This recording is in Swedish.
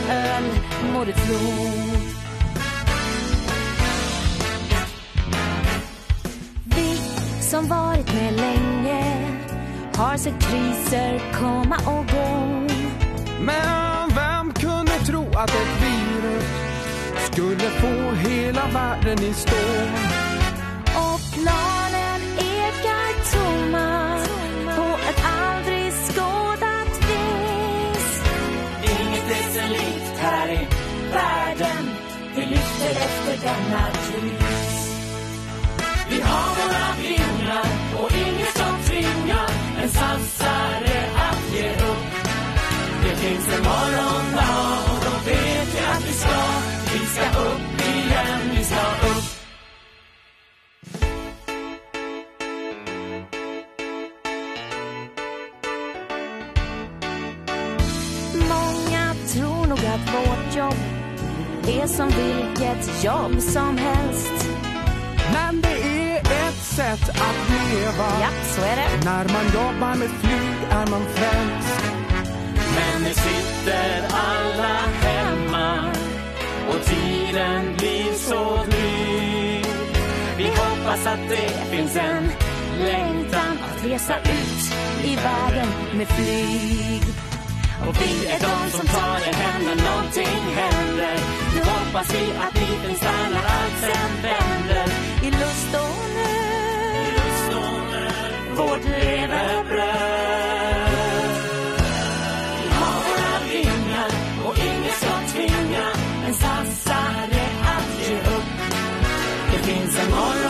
öl må du tro. Vi som varit med länge har sett kriser komma och gå. Men vem kunde tro att ett virus skulle få hela världen i stå? Och planen ekar tomma på ett aldrig skådat vis. Inget är så likt här i världen. Vi lyfter efter denna kris. Vi har våra vingar och inget som tvingar en satsare att ge upp. Det finns en morgondag och då vet jag att vi ska upp igen, vi ska upp. Många tror nog att vårt jobb är som vilket jobb som helst. Men det är ett sätt att leva. Ja, så är det. När man jobbar med flyg är man frälst. Men nu sitter alla hemma och tiden blir så dryg. Vi hoppas att det finns en längtan att resa ut i världen med flyg. Och vi är de som tar det hem när någonting händer. Nu hoppas vi att livet stannar allt sen vänder. I lust och nöd, vårt levebröd. Vi har våra vingar och ingen ska tvinga en satsare att ge upp. Det finns en morgon